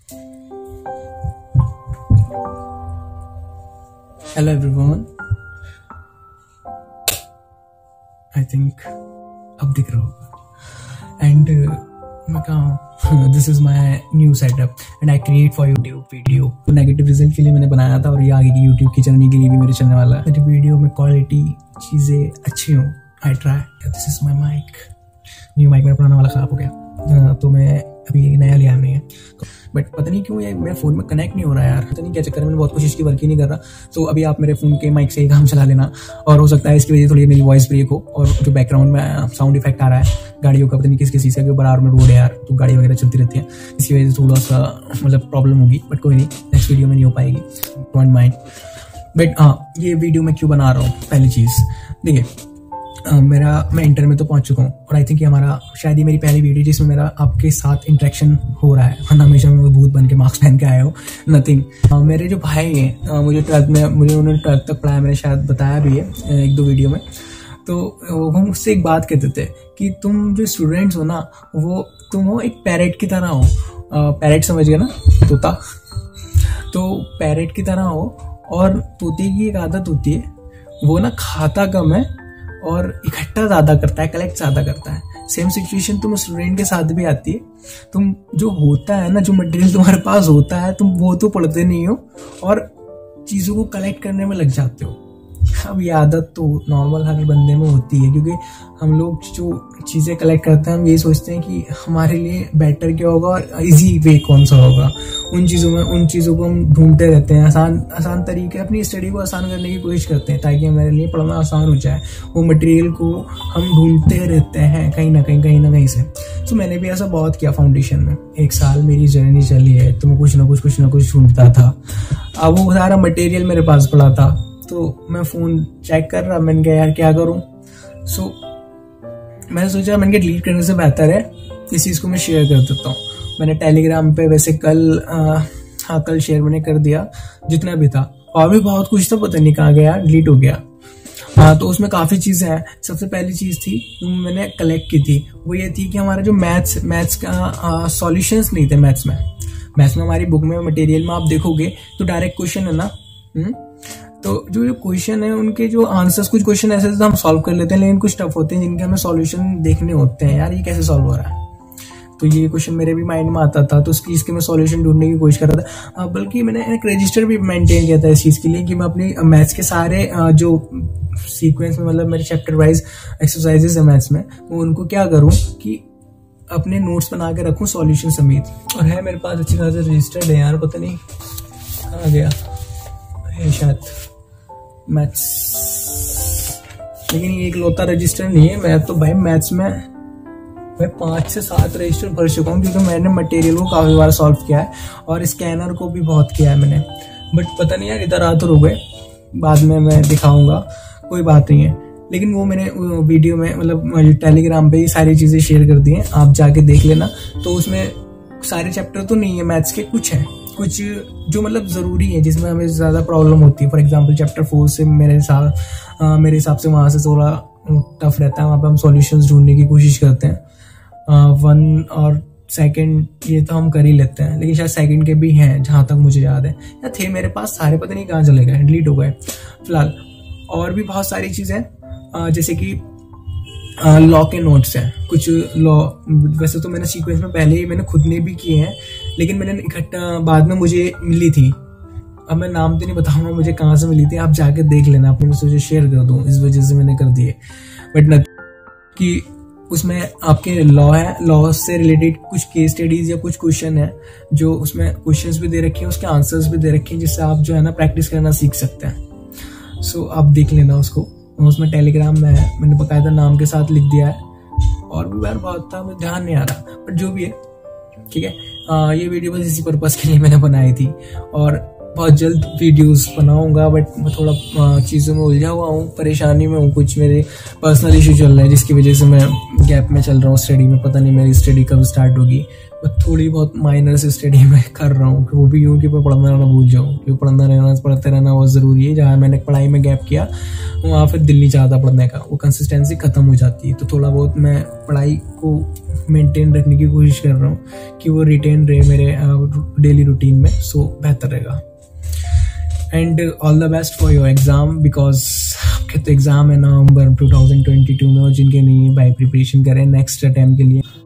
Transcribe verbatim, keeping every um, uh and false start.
Hello everyone, I think अब दिख रहा होगा। एंड मैं कहा this is my new setup and I create for YouTube video. तो नेगेटिव रिजल्ट के लिए मैंने बनाया था और ये आगे की यूट्यूब की जर्नी के लिए भी मेरे चलने वाला है। मेरी वीडियो में क्वालिटी चीज़ें अच्छी हों, I try. This is my mic. New mic मेरा पुराना वाला ख़राब हो गया, तो मैं अभी नया लिया नहीं है, बट पता नहीं क्यों ये मेरे फ़ोन में कनेक्ट नहीं हो रहा है यार। पता नहीं क्या चक्कर है, मैंने बहुत कोशिश की, वर्क ही नहीं कर रहा। तो अभी आप मेरे फ़ोन के माइक से ही काम चला लेना, और हो सकता है इसकी वजह से थोड़ी मेरी वॉइस ब्रेक हो, और जो बैकग्राउंड में साउंड इफेक्ट आ रहा है गाड़ियों का, पता नहीं किस किसी से, बराबर में रोड है यार, तो गाड़ी वगैरह चलती रहती है, इसकी वजह से थोड़ा सा मतलब प्रॉब्लम होगी। बट कोई नहीं, नेक्स्ट वीडियो में नहीं हो पाएगी, डोंट माइंड। बट हाँ, ये वीडियो मैं क्यों बना रहा हूँ, पहली चीज़ देखिए, Uh, मेरा मैं इंटर में तो पहुंच चुका हूँ, और आई थिंक ये हमारा शायद ही मेरी पहली वीडियो जिसमें मेरा आपके साथ इंटरेक्शन हो रहा है, वरना हमेशा मैं भूत बन के मार्क्स पहन के आया हूँ, नथिंग। uh, मेरे जो भाई हैं, uh, मुझे ट्वेल्थ में मुझे उन्होंने ट्वेल्थ तक पढ़ाया, मैंने शायद बताया भी है एक दो वीडियो में। तो वो मुझसे एक बात कहते थे कि तुम जो स्टूडेंट्स हो ना, वो तुम हो एक पैरेट की तरह हो। पैरेट uh, समझ गए ना, तोता। तो पैरेट की तरह हो, और तोते की एक आदत होती है, वो ना खाता कम है और इकट्ठा ज्यादा करता है, कलेक्ट ज्यादा करता है। सेम सिचुएशन तुम स्टूडेंट के साथ भी आती है। तुम जो होता है ना, जो मटेरियल तुम्हारे पास होता है, तुम वो तो पढ़ते नहीं हो और चीजों को कलेक्ट करने में लग जाते हो। अब ये आदत तो नॉर्मल हर बंदे में होती है, क्योंकि हम लोग जो चीज़ें कलेक्ट करते हैं, हम यही सोचते हैं कि हमारे लिए बेटर क्या होगा और इजी वे कौन सा होगा। उन चीज़ों में उन चीज़ों को हम ढूंढते रहते हैं, आसान आसान तरीके, अपनी स्टडी को आसान करने की कोशिश करते हैं ताकि हमारे लिए पढ़ना आसान हो जाए। वो मटेरियल को हम ढूंढते रहते हैं कहीं ना कहीं कहीं ना कहीं से। तो मैंने भी ऐसा बहुत किया फाउंडेशन में। एक साल मेरी जर्नी चली है, तो मैं कुछ ना कुछ कुछ ना कुछ ढूंढता था। अब वो सारा मटेरियल मेरे पास पड़ा था, तो मैं फ़ोन चेक कर रहा, मैंने कहा यार क्या करूं। सो so, मैंने सोचा मैंने डिलीट करने से बेहतर है इस चीज़ को मैं शेयर कर देता हूँ। मैंने टेलीग्राम पे वैसे कल आ, हाँ कल शेयर मैंने कर दिया जितना भी था, और भी बहुत कुछ था, पता नहीं कहाँ गया, डिलीट हो गया। हाँ, तो उसमें काफ़ी चीज़ें हैं। सबसे पहली चीज़ थी जो मैंने कलेक्ट की थी, वो ये थी कि हमारा जो मैथ्स मैथ्स का सॉल्यूशंस नहीं थे। मैथ्स में मैथ्स में हमारी बुक में मटेरियल में आप देखोगे तो डायरेक्ट क्वेश्चन है ना, हुँ? तो जो जो क्वेश्चन है उनके जो आंसर्स, कुछ क्वेश्चन ऐसे तो हम सॉल्व कर लेते हैं, लेकिन कुछ टफ होते हैं जिनके हमें सॉल्यूशन देखने होते हैं, यार ये कैसे सॉल्व हो रहा है। तो ये क्वेश्चन मेरे भी माइंड में आता था, तो उसकी इसके मैं सॉल्यूशन ढूंढने की कोशिश कर रहा था। बल्कि मैंने एक रजिस्टर भी मेंटेन किया था इस चीज़ के लिए कि मैं अपनी मैथ्स के सारे जो सीक्वेंस में, मतलब मेरे चैप्टर वाइज एक्सरसाइजेस है मैथ्स में, वो उनको क्या करूँ कि अपने नोट्स बना के रखूँ सॉल्यूशन समेत। और है मेरे पास अच्छी खासी रजिस्टर्ड है यार, पता नहीं कहाँ गया है, शायद मैथ्स, लेकिन ये एक लौता रजिस्टर नहीं है। मैं तो भाई मैथ्स में मैं पाँच से सात रजिस्टर भर चुका हूँ, क्योंकि मैंने मटेरियल को काफ़ी बार सॉल्व किया है और स्कैनर को भी बहुत किया है मैंने। बट पता नहीं यार इधर आधर हो गए, बाद में मैं दिखाऊंगा, कोई बात नहीं है। लेकिन वो मैंने वीडियो में, मतलब टेलीग्राम पे ही सारी चीज़ें शेयर कर दी हैं, आप जाके देख लेना। तो उसमें सारे चैप्टर तो नहीं है मैथ्स के, कुछ हैं, कुछ जो मतलब ज़रूरी है जिसमें हमें ज़्यादा प्रॉब्लम होती है। फॉर एग्जांपल चैप्टर फोर से मेरे हिसाब मेरे हिसाब से वहाँ से थोड़ा टफ रहता है, वहाँ पे हम सॉल्यूशंस ढूंढने की कोशिश करते हैं। वन और सेकंड ये तो हम कर ही लेते हैं, लेकिन शायद सेकंड के भी हैं जहाँ तक मुझे याद है, या थे मेरे पास सारे, पता नहीं कहाँ चले गए, डिलीट हो गए फिलहाल। और भी बहुत सारी चीज़ें जैसे कि लॉ के नोट्स हैं, कुछ लॉ, वैसे तो मैंने सीक्वेंस में पहले ही मैंने खुद ने भी किए हैं, लेकिन मैंने इकट्ठा बाद में मुझे मिली थी। अब मैं नाम तो नहीं बताऊंगा मुझे कहाँ से मिली थी, आप जाके देख लेना, अपने मुझे शेयर कर दूँ, इस वजह से मैंने कर दिए। बट न कि उसमें आपके लॉ है, लॉ से रिलेटेड कुछ केस स्टडीज या कुछ क्वेश्चन है, जो उसमें क्वेश्चंस भी दे रखे हैं, उसके आंसर्स भी दे रखे हैं, जिससे आप जो है ना प्रैक्टिस करना सीख सकते हैं। सो so, आप देख लेना उसको, उसमें टेलीग्राम में है, मैंने बकायदा नाम के साथ लिख दिया है। और भी बार बहुत था, मुझे ध्यान नहीं आ रहा, बट जो भी है ठीक है। आ, ये वीडियो बस इसी पर्पज़ के लिए मैंने बनाई थी, और बहुत जल्द वीडियोस बनाऊंगा। बट मैं थोड़ा चीज़ों में उलझा हुआ हूँ, परेशानी में हूँ, कुछ मेरे पर्सनल इशू चल रहे हैं जिसकी वजह से मैं गैप में चल रहा हूँ स्टडी में, पता नहीं मेरी स्टडी कब स्टार्ट होगी। मैं थोड़ी बहुत माइनर से स्टडी में कर रहा हूँ, वो भी यूँ कि मैं पढ़ना रहना भूल जाऊँ, क्योंकि पढ़ना रहना पढ़ते रहना बहुत ज़रूरी है। जहाँ मैंने पढ़ाई में गैप किया वहाँ फिर दिल नहीं चाहता पढ़ने का, वो कंसिस्टेंसी ख़त्म हो जाती है। तो थोड़ा बहुत मैं पढ़ाई को मेंटेन रखने की कोशिश कर रहा हूँ कि वो रिटेन रहे मेरे डेली रूटीन में, सो बेहतर रहेगा। And all the best for your exam, because आपके तो एग्ज़ाम है November two thousand twenty two में, और जिनके नहीं है भाई प्रिपरेशन करें नेक्स्ट अटैम्प्ट के लिए।